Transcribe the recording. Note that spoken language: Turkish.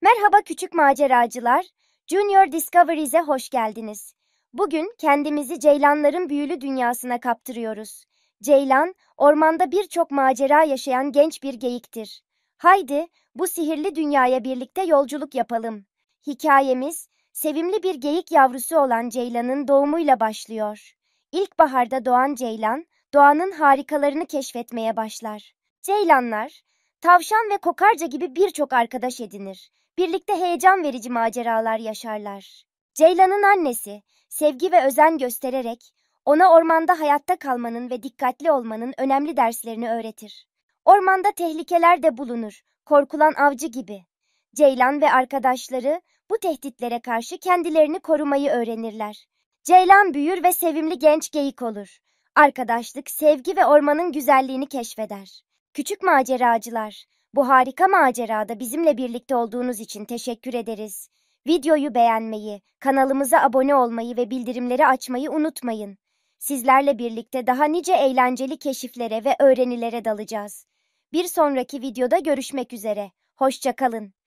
Merhaba küçük maceracılar, Junior Discoveries'e hoş geldiniz. Bugün kendimizi ceylanların büyülü dünyasına kaptırıyoruz. Ceylan, ormanda birçok macera yaşayan genç bir geyiktir. Haydi, bu sihirli dünyaya birlikte yolculuk yapalım. Hikayemiz, sevimli bir geyik yavrusu olan Ceylan'ın doğumuyla başlıyor. İlkbaharda doğan Ceylan, doğanın harikalarını keşfetmeye başlar. Ceylanlar, tavşan ve kokarca gibi birçok arkadaş edinir. Birlikte heyecan verici maceralar yaşarlar. Ceylan'ın annesi, sevgi ve özen göstererek ona ormanda hayatta kalmanın ve dikkatli olmanın önemli derslerini öğretir. Ormanda tehlikeler de bulunur, korkulan avcı gibi. Ceylan ve arkadaşları bu tehditlere karşı kendilerini korumayı öğrenirler. Ceylan büyür ve sevimli genç geyik olur. Arkadaşlık, sevgi ve ormanın güzelliğini keşfeder. Küçük maceracılar, bu harika macerada bizimle birlikte olduğunuz için teşekkür ederiz. Videoyu beğenmeyi, kanalımıza abone olmayı ve bildirimleri açmayı unutmayın. Sizlerle birlikte daha nice eğlenceli keşiflere ve öğrenilere dalacağız. Bir sonraki videoda görüşmek üzere. Hoşça kalın.